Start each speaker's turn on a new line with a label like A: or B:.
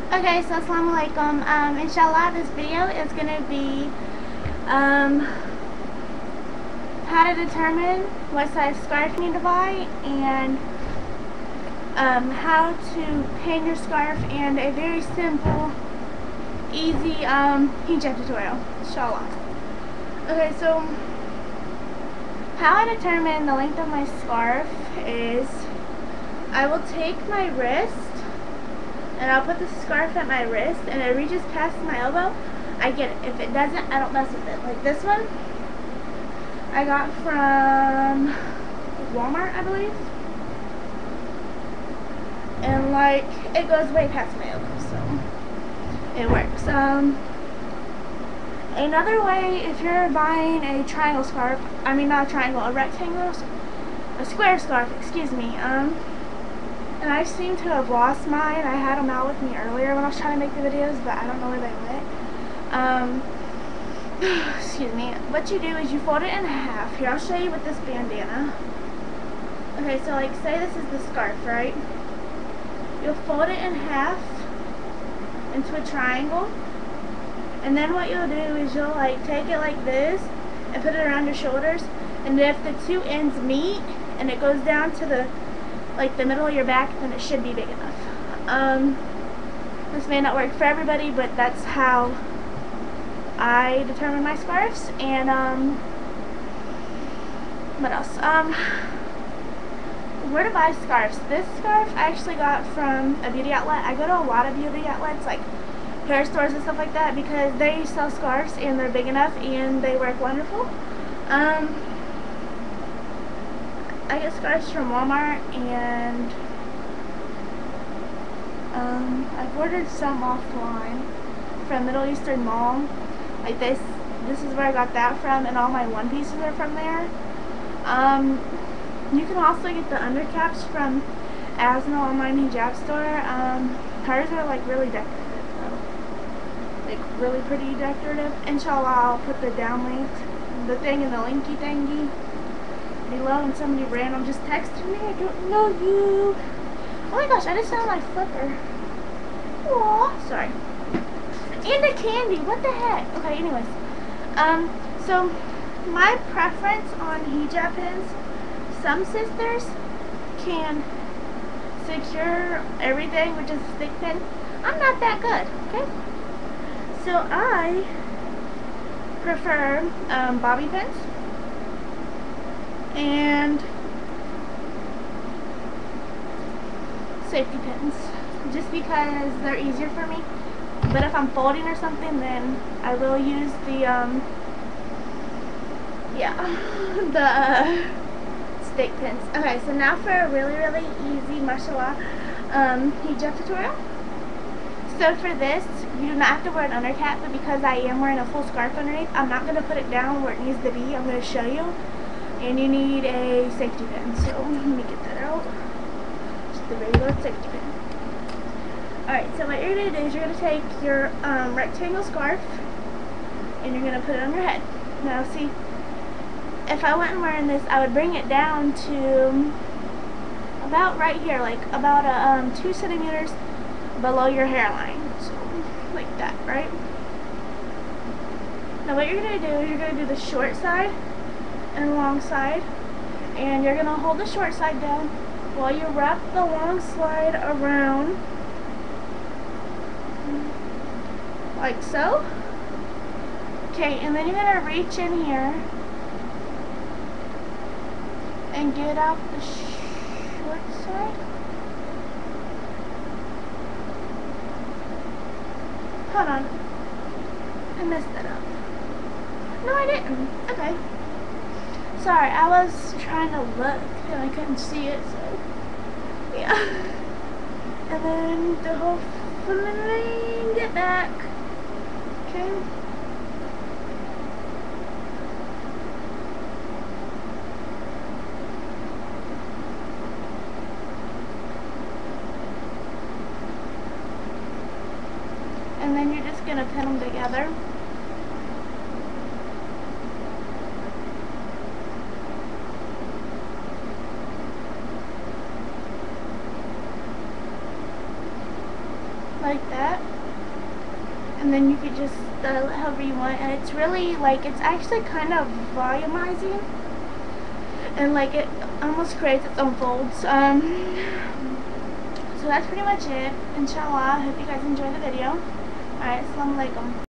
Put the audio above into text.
A: Okay, so assalamu alaikum. Inshallah, this video is going to be how to determine what size scarf you need to buy, and how to pin your scarf, and a very simple, easy hijab tutorial, inshallah. Okay, so how I determine the length of my scarf is I will take my wrist and I'll put the scarf at my wrist, and it reaches past my elbow, I get it. If it doesn't, I don't mess with it. Like this one, I got from Walmart, I believe. And like, it goes way past my elbow, so it works. Another way, if you're buying a triangle scarf, I mean not a triangle, a rectangle, a square scarf, excuse me, and I seem to have lost mine. I had them out with me earlier when I was trying to make the videos, but I don't know where they went. Excuse me. What you do is you fold it in half. Here, I'll show you with this bandana. Okay, so like say this is the scarf, right? You'll fold it in half into a triangle, and then what you'll do is you'll like take it like this and put it around your shoulders, and if the two ends meet and it goes down to the middle of your back, then it should be big enough. This may not work for everybody, but that's how I determine my scarves. And what else? Where to buy scarves? This scarf I actually got from a beauty outlet. I go to a lot of beauty outlets, like hair stores and stuff like that, because they sell scarves and they're big enough and they work wonderful. I get scarves from Walmart, and I've ordered some offline from Middle Eastern Mall. Like this is where I got that from, and all my one pieces are from there. You can also get the undercaps from Asna Online Hijab Store. Hers are like really decorative, though. Like really pretty decorative. Inshallah, I'll put the down link, the thing in the linky thingy below, and somebody random just texted me. I don't know you. Oh my gosh, I just found my flipper. Aw, sorry. And a candy, what the heck? Okay, anyways. So my preference on hijab pins, some sisters can secure everything with just a stick pin. I'm not that good, okay? So I prefer bobby pins and safety pins, just because they're easier for me. But if I'm folding or something, then I will use the the stick pins. Okay, so now for a really easy, mashallah, hijab tutorial. So for this, you do not have to wear an undercap, but because I am wearing a full scarf underneath, I'm not going to put it down where it needs to be. I'm going to show you. And you need a safety pin, so let me get that out. Just the regular safety pin. Alright, so what you're going to do is you're going to take your rectangle scarf and you're going to put it on your head. Now see, if I wasn't wearing this, I would bring it down to about right here, like about 2 centimeters below your hairline. So, like that, right? Now what you're going to do is you're going to do the short side and long side, and you're going to hold the short side down while you wrap the long side around like so. Okay, and then you're going to reach in here and get out the short side. Hold on, I messed that up. No, I didn't. Okay. Sorry, I was trying to look and I couldn't see it, so yeah. And then the whole fling it back. Okay. And then you're just gonna pin them together. like that. And then you could just style it however you want, and it's really like, it's actually kind of volumizing, and like it almost creates its own folds. So that's pretty much it. Inshallah, I hope you guys enjoy the video. Alright, assalamu alaikum.